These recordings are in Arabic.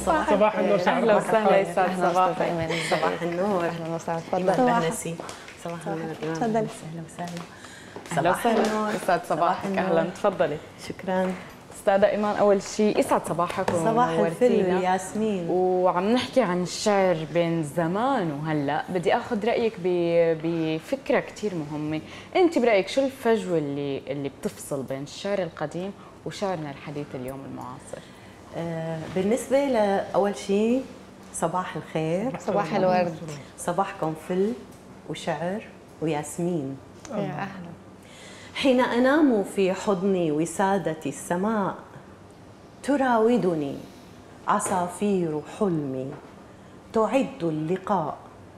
صباح النور. اهلا وسهلا، يسعد صباحك. صباح النور. اهلا وسهلا، تفضل. ايمان نسي. صباح النور ايمان. تفضلي. اهلا وسهلا. اهلا وسهلا، يسعد صباحك. اهلا، تفضلي. شكرا. استاذة ايمان، اول شيء يسعد صباحك صباح الفل والياسمين. وعم نحكي عن الشعر بين زمان وهلا، بدي اخذ رايك بفكره كثير مهمه. انت برايك شو الفجوه اللي بتفصل بين الشعر القديم وشعرنا الحديث اليوم المعاصر؟ بالنسبه لاول شيء صباح الخير. صباح الورد. صباحكم فل وشعر وياسمين. يا اهلا. حين أنام في حضن وسادة السماء تراودني عصافير حلمي تعد اللقاء.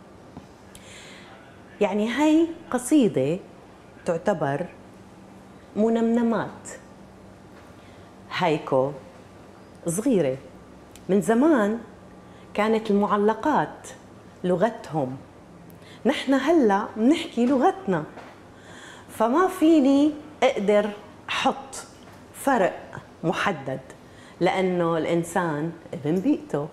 يعني هاي قصيدة تعتبر منمنمات هايكو صغيرة. من زمان كانت المعلقات لغتهم، نحن هلأ بنحكي لغتنا، فما فيني اقدر احط فرق محدد لانه الانسان ابن بيئته.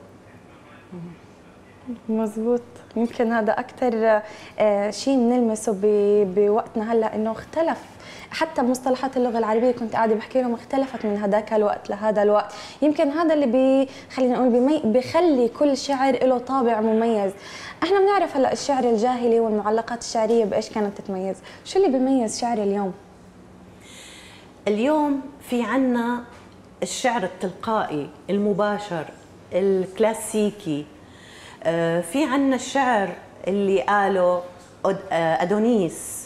مزبوط. يمكن هذا اكثر شيء بنلمسه بوقتنا هلا، انه اختلف حتى مصطلحات اللغه العربيه. كنت قاعده بحكي لهم اختلفت من هذاك الوقت لهذا الوقت. يمكن هذا اللي خلينا نقول بخلي كل شعر له طابع مميز. احنا بنعرف هلا الشعر الجاهلي والمعلقات الشعريه بايش كانت تتميز. شو اللي بيميز شعر اليوم؟ اليوم في عنا الشعر التلقائي المباشر الكلاسيكي. في عنا الشعر اللي قاله أدونيس،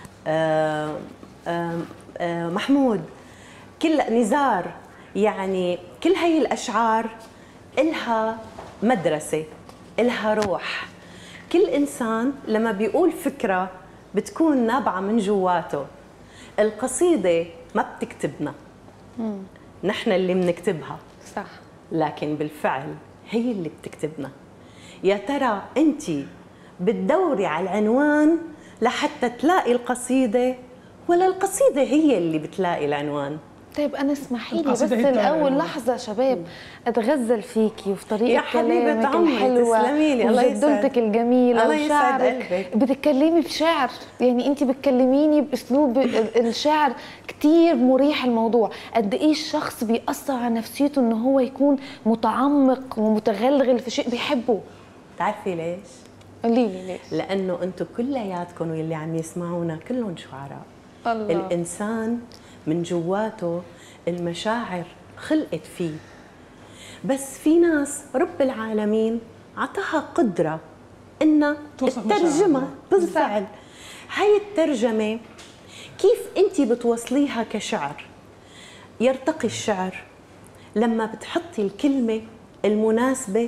محمود، كل نزار. يعني كل هاي الأشعار إلها مدرسة، إلها روح. كل إنسان لما بيقول فكرة بتكون نابعة من جواته. القصيدة ما بتكتبنا، نحن اللي بنكتبها. صح. لكن بالفعل هي اللي بتكتبنا. يا ترى أنت بتدوري على العنوان لحتى تلاقي القصيدة، ولا القصيدة هي اللي بتلاقي العنوان؟ طيب أنا اسمحي لي بس الأول لحظة شباب أتغزل فيكي وفي طريقة كلامك الحلوة وجدولتك الجميلة وشعرك. بتتكلمي بشعر، يعني أنت بتكلميني بأسلوب الشعر كتير مريح. الموضوع قد إيه الشخص بيأثر على نفسيته إنه هو يكون متعمق ومتغلغل في شيء بيحبه. تعرفي ليش؟ قولي لي ليش؟ لأنه أنتم كلياتكم واللي عم يسمعونا كلهم شعراء. الله. الإنسان من جواته المشاعر خلقت فيه، بس في ناس رب العالمين عطاها قدرة إنها الترجمة بالفعل. هاي الترجمة كيف أنت بتوصليها كشعر؟ يرتقي الشعر لما بتحطي الكلمة المناسبة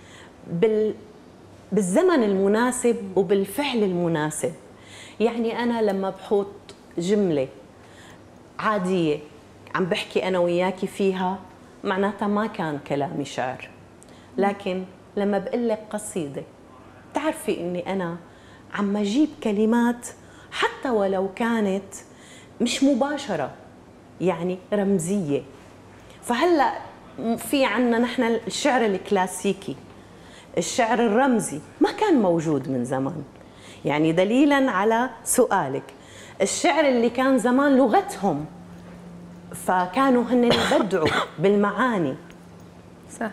بالزمن المناسب وبالفعل المناسب. يعني أنا لما بحط جملة عادية عم بحكي أنا وياكي فيها، معناتها ما كان كلامي شعر. لكن لما بقول لك قصيدة تعرفي إني أنا عم أجيب كلمات حتى ولو كانت مش مباشرة، يعني رمزية. فهلأ في عنا نحن الشعر الكلاسيكي، الشعر الرمزي ما كان موجود من زمان. يعني دليلاً على سؤالك، الشعر اللي كان زمان لغتهم، فكانوا هن يبدعوا بالمعاني. صح.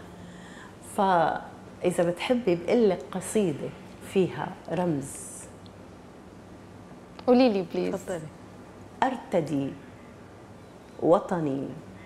فإذا بتحبي بقول لك قصيدة فيها رمز. قولي لي بليز. تفضلي. أرتدي وطني،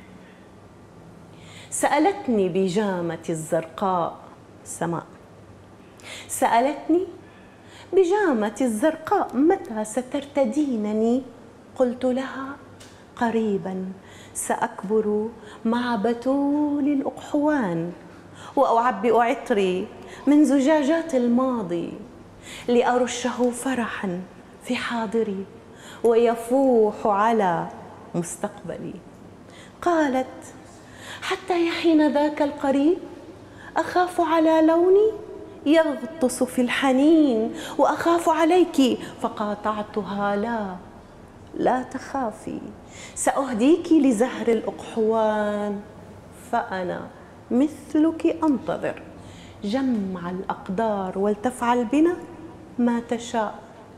سألتني بجامة الزرقاء سماء، سألتني بجامة الزرقاء متى سترتدينني؟ قلت لها قريبا سأكبر مع بتول الأقحوان وأعبئ عطري من زجاجات الماضي لأرشه فرحا في حاضري ويفوح على مستقبلي. قالت حتى يحين ذاك القريب أخاف على لوني يغطس في الحنين وأخاف عليك. فقاطعتها لا تخافي، سأهديك لزهر الأقحوان فأنا مثلك أنتظر، جمع الأقدار ولتفعل بنا ما تشاء،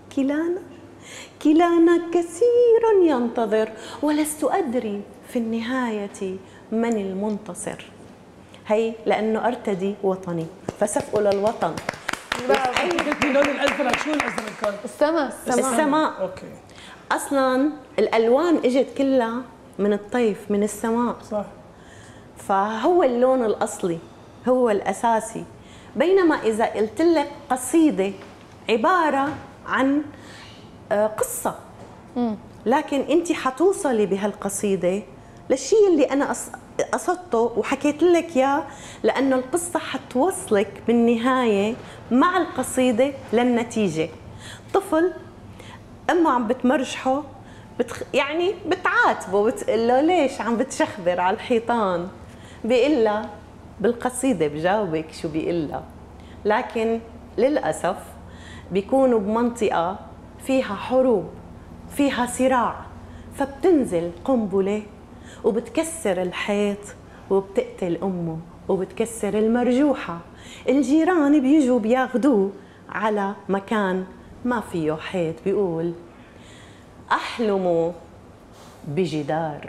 كلانا كثيرا ينتظر، ولست أدري في النهاية من المنتصر. هي لأنه أرتدي وطني فسفق للوطن. قلتي لون الازرق، شو الازرق كان؟ السماء. اوكي. اصلا الالوان اجت كلها من الطيف، من السماء. صح. فهو اللون الاصلي، هو الاساسي. بينما اذا قلت لك قصيده عباره عن قصه، لكن انت حتوصلي بهالقصيده للشيء اللي انا قصدته وحكيت لك اياه، لانه القصه حتوصلك بالنهايه مع القصيده للنتيجه. طفل امه عم بتمرجحه، يعني بتعاتبه، بتقول له ليش عم بتشخبر على الحيطان؟ بيقول لها بالقصيده بجاوبك شو بيقول لها، لكن للاسف بيكونوا بمنطقه فيها حروب، فيها صراع، فبتنزل قنبله وبتكسر الحيط وبتقتل امه وبتكسر المرجوحه. الجيران بيجوا بياخذوه على مكان ما فيه حيط، بيقول احلم بجدار.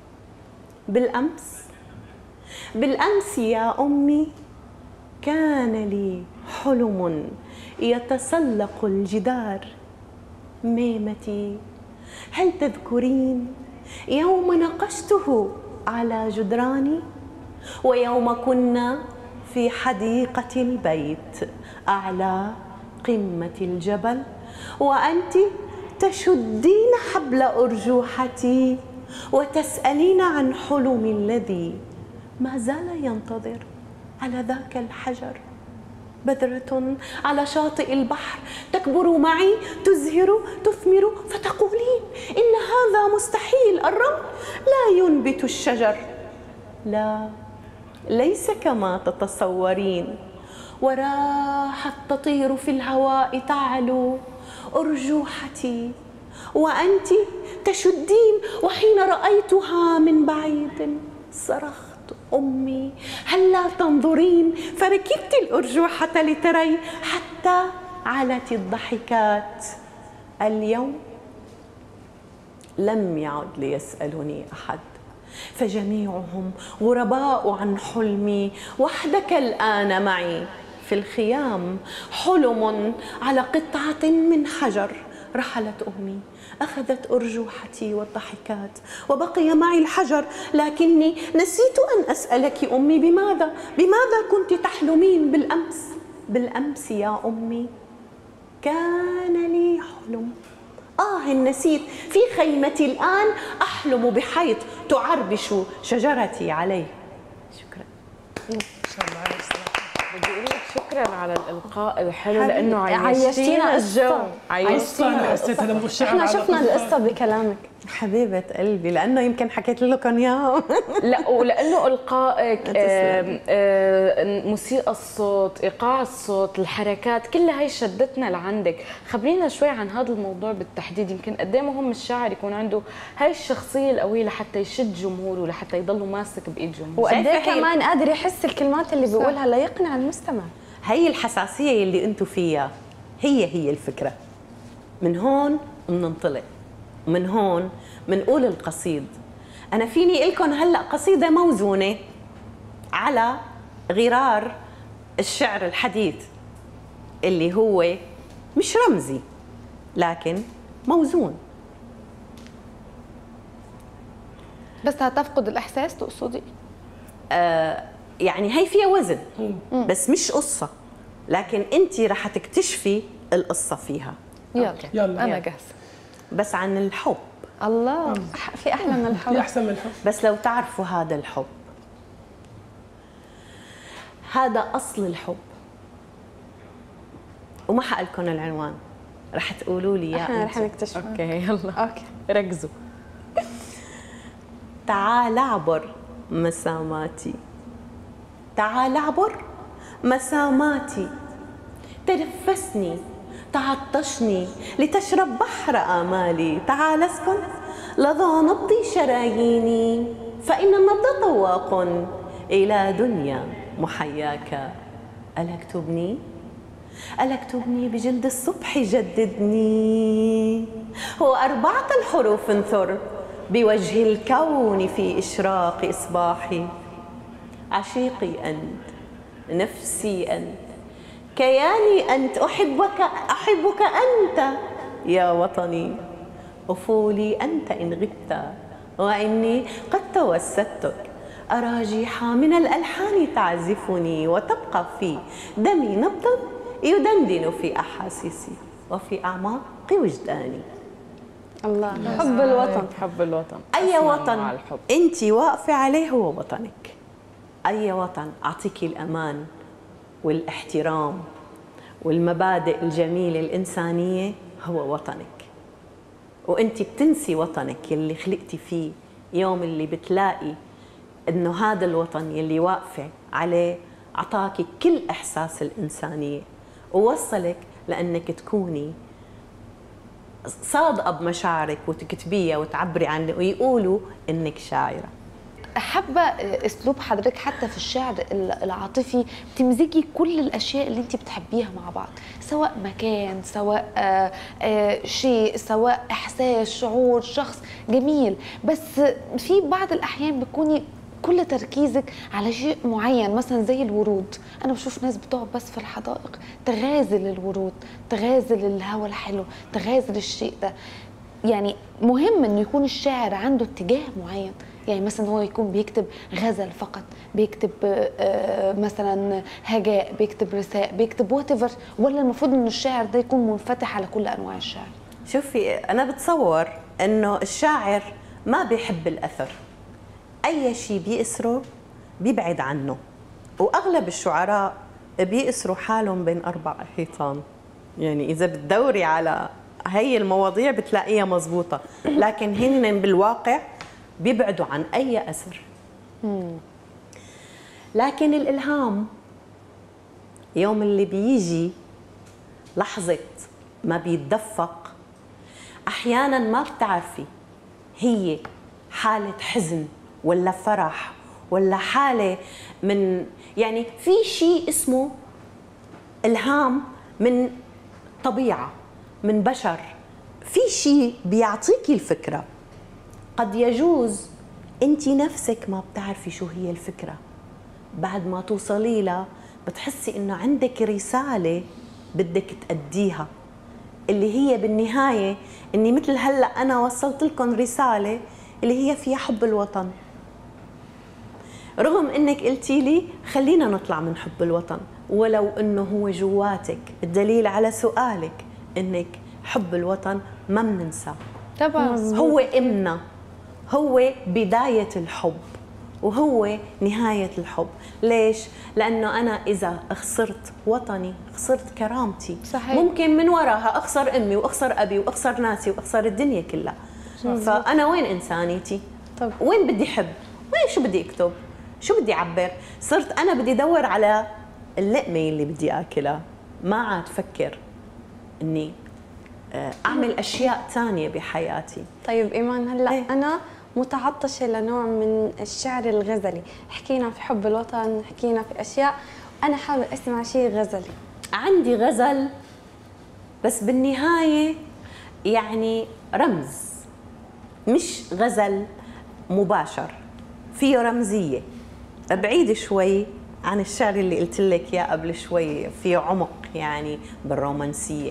بالامس يا امي كان لي حلم يتسلق الجدار. ميمتي هل تذكرين يوم نقشته على جدراني، ويوم كنا في حديقة البيت أعلى قمة الجبل، وأنت تشدين حبل أرجوحتي وتسألين عن حلمي الذي ما زال ينتظر على ذاك الحجر. بذرة على شاطئ البحر تكبر معي، تزهر تثمر، فتقولين إن هذا مستحيل، الرمل لا ينبت الشجر. لا، ليس كما تتصورين. وراحت تطير في الهواء تعلو أرجوحتي، وأنت تشدين. وحين رأيتها من بعيد صرخت أمي هل لا تنظرين، فركبت الأرجوحة لتري حتى علت الضحكات. اليوم لم يعد ليسألني أحد، فجميعهم غرباء عن حلمي، وحدك الآن معي في الخيام. حلم على قطعة من حجر. رحلت أمي، أخذت أرجوحتي والضحكات، وبقي معي الحجر. لكني نسيت أن أسألك أمي بماذا كنت تحلمين بالأمس يا أمي كان لي حلم. نسيت، في خيمتي الآن أحلم بحيط تعربش شجرتي عليه. شكرا. بدي اقول لك شكرا على الالقاء الحلو، لانه عيشتينا الجو، عيشتينا القصه. احنا شفنا القصه بكلامك حبيبه قلبي، لانه يمكن حكيت لكم اياها. لا، ولانه القائك، موسيقى الصوت، ايقاع الصوت، الحركات، كلها هي شدتنا لعندك. خبرينا شوي عن هذا الموضوع بالتحديد. يمكن قد ايه مهم الشاعر يكون عنده هاي الشخصيه القويه لحتى يشد جمهوره، لحتى يضله ماسك بايد جمهوره، وقد ايه كمان قادر يحس الكلمات اللي بيقولها ليقنع المستمع. هي الحساسيه اللي انتم فيها هي الفكره. من هون بننطلق، من هون بنقول القصيد. أنا فيني لكم هلأ قصيدة موزونة على غرار الشعر الحديث اللي هو مش رمزي لكن موزون. بس هتفقد الإحساس تقصدي؟ يعني هي فيها وزن بس مش قصة، لكن أنت رح تكتشفي القصة فيها. يلا أنا جاهزة. بس عن الحب. الله، في أحلى من الحب، في أحسن من الحب. بس لو تعرفوا هذا الحب، هذا أصل الحب. وما حقلكم العنوان، رح تقولوا لي احنا رح نكتشف. اوكي يلا، اوكي ركزوا. تعال اعبر مساماتي، تعال اعبر مساماتي، تنفسني تعطشني لتشرب بحر آمالي. تعال اسكن لظى نبض شراييني، فإن النبض طواق إلى دنيا محياك. ألك تبني؟ ألك تبني بجلد الصبح جددني، وأربعة الحروف انثر بوجه الكون في إشراق إصباحي. عشيقي أنت، نفسي أنت، كياني أنت، أحبك أنت يا وطني. أفولي أنت إن غبت، وإني قد توسدتك. أراجيح من الألحان تعزفني، وتبقى في دمي نبض يدندن في أحاسيسي وفي أعماق وجداني. الله، حب الوطن. حب الوطن. أي وطن أنت واقفة عليه هو وطنك. أي وطن أعطيكي الأمان والاحترام والمبادئ الجميلة الإنسانية هو وطنك. وأنت بتنسي وطنك يلي خلقتي فيه يوم اللي بتلاقي إنه هذا الوطن يلي واقفة عليه أعطاكي كل إحساس الإنسانية ووصلك لأنك تكوني صادقة بمشاعرك وتكتبيها وتعبري عنها ويقولوا إنك شاعرة. حابة أسلوب حضرتك حتى في الشعر العاطفي بتمزجي كل الأشياء اللي أنت بتحبيها مع بعض، سواء مكان، سواء شيء، سواء إحساس، شعور، شخص جميل. بس في بعض الأحيان بتكوني كل تركيزك على شيء معين، مثلا زي الورود. أنا بشوف ناس بتقعد بس في الحدائق تغازل الورود، تغازل الهواء الحلو، تغازل الشيء ده. يعني مهم إنه يكون الشاعر عنده اتجاه معين، يعني مثلا هو يكون بيكتب غزل فقط، بيكتب مثلا هجاء، بيكتب رثاء، بيكتب واتيفر، ولا المفروض إنه الشاعر ده يكون منفتح على كل أنواع الشعر؟ شوفي، أنا بتصور إنه الشاعر ما بيحب الأثر، أي شيء بيأسره بيبعد عنه، وأغلب الشعراء بيأسروا حالهم بين 4 حيطان. يعني إذا بتدوري على هي المواضيع بتلاقيها مزبوطة، لكن هن بالواقع بيبعدوا عن أي أثر. لكن الإلهام يوم اللي بيجي لحظة ما بيتدفق، أحياناً ما بتعرفي هي حالة حزن ولا فرح ولا حالة من، يعني في شيء اسمه إلهام من طبيعة، من بشر، في شيء بيعطيكي الفكرة. قد يجوز أنت نفسك ما بتعرفي شو هي الفكرة، بعد ما توصلي لها بتحسي إنه عندك رسالة بدك تأديها، اللي هي بالنهاية إني مثل هلأ أنا وصلت لكم رسالة اللي هي فيها حب الوطن. رغم إنك قلتي لي خلينا نطلع من حب الوطن، ولو إنه هو جواتك، الدليل على سؤالك إنك حب الوطن ما بننسى طبعا، هو إمنا، هو بداية الحب وهو نهاية الحب. ليش؟ لأنه أنا إذا خسرت وطني خسرت كرامتي. صحيح. ممكن من وراها أخسر أمي وأخسر أبي وأخسر ناسي وأخسر الدنيا كلها. فأنا وين إنسانيتي؟ طب وين بدي حب؟ وين شو بدي أكتب؟ شو بدي أعبر؟ صرت أنا بدي أدور على اللقمة اللي بدي أكلها، ما عاد فكر إني أعمل أشياء ثانية بحياتي. طيب إيمان، هلا أنا متعطشة لنوع من الشعر الغزلي. حكينا في حب الوطن، حكينا في أشياء، أنا حابة أسمع شيء غزلي. عندي غزل بس بالنهاية يعني رمز، مش غزل مباشر، فيه رمزية، بعيد شوي عن الشعر اللي قلت لك إياه قبل شوي، فيه عمق يعني بالرومانسية.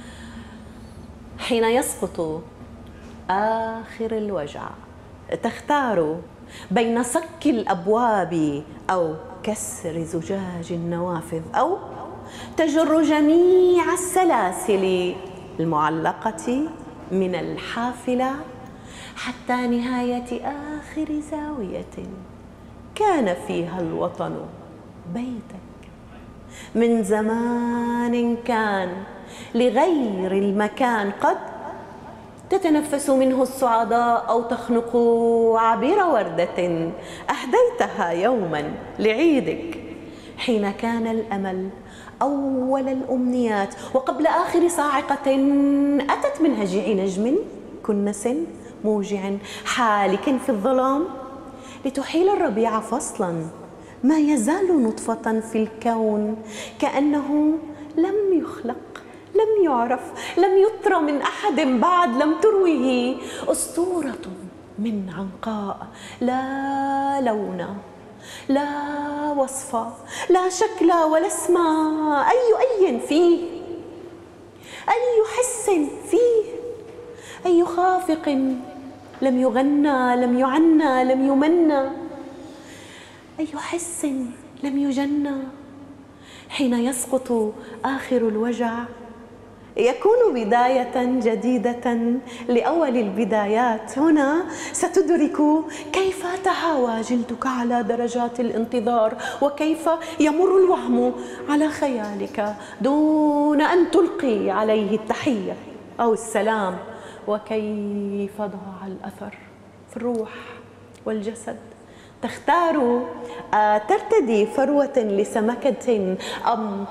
حين يسقط آخر الوجع تختار بين صك الأبواب أو كسر زجاج النوافذ، أو تجر جميع السلاسل المعلقة من الحافلة حتى نهاية آخر زاوية كان فيها الوطن بيتك. من زمان كان لغير المكان قد تتنفس منه السعداء أو تخنق عبير وردة أهديتها يوما لعيدك، حين كان الأمل أول الأمنيات وقبل آخر صاعقة أتت من هجيع نجم كنس موجع حالك في الظلام، لتحيل الربيع فصلا ما يزال نطفة في الكون كأنه لم يخلق، لم يعرف، لم يطرى من أحد بعد، لم ترويه أسطورة من عنقاء، لا لون، لا وصف، لا شكل ولا اسم، أي فيه، أي حس فيه، أي خافق لم يغنى، لم يعنى، لم يمنى، أي حس لم يجنى. حين يسقط آخر الوجع يكون بداية جديدة لأول البدايات. هنا ستدرك كيف تهاوى جلدك على درجات الانتظار، وكيف يمر الوهم على خيالك دون أن تلقي عليه التحية أو السلام، وكيف ضاع الأثر في الروح والجسد. تختار ترتدي فروة لسمكة أم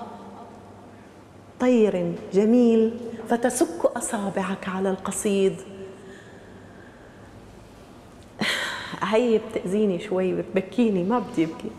طير جميل فتسك أصابعك على القصيد. هي بتأذيني شوي، بتبكيني، ما بدي أبكي.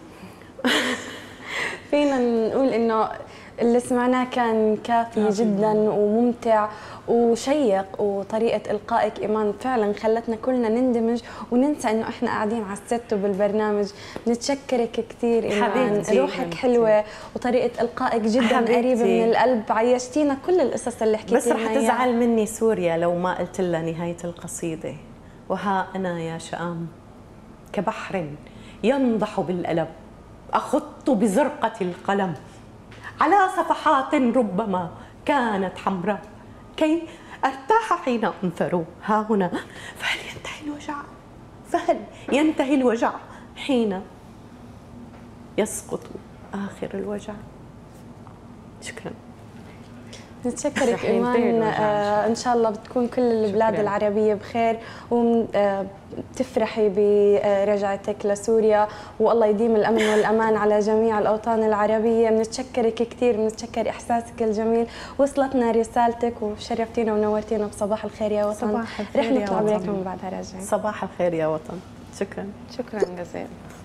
فينا نقول إنه اللي سمعناه كان كافي جدا وممتع وشيق، وطريقة إلقائك إيمان فعلا خلتنا كلنا نندمج وننسى إنه إحنا قاعدين على الست وبالبرنامج. نتشكرك كثير إيمان، روحك حلوة وطريقة إلقائك جدا قريبة من القلب، عيشتينا كل القصص اللي حكيتي بس رح تزعل مني سوريا لو ما قلت لها نهاية القصيدة. وها أنا يا شام كبحر ينضح بالألم، أخط بزرقة القلم على صفحات ربما كانت حمراء كي أرتاح حين أنثر. ها هنا فهل ينتهي الوجع؟ فهل ينتهي الوجع حين يسقط آخر الوجع؟ شكرا. نتشكرك إيمان. إن شاء الله بتكون كل البلاد العربية بخير وتفرحي برجعتك لسوريا، والله يديم الأمن والأمان على جميع الأوطان العربية. بنتشكرك كثير، بنتشكر إحساسك الجميل، وصلتنا رسالتك وشرفتينا ونورتينا بصباح الخير يا وطن. صباح الخير رح نطلع بريك من بعدها راجعين. صباح الخير يا وطن. شكرا. شكرا جزيلا.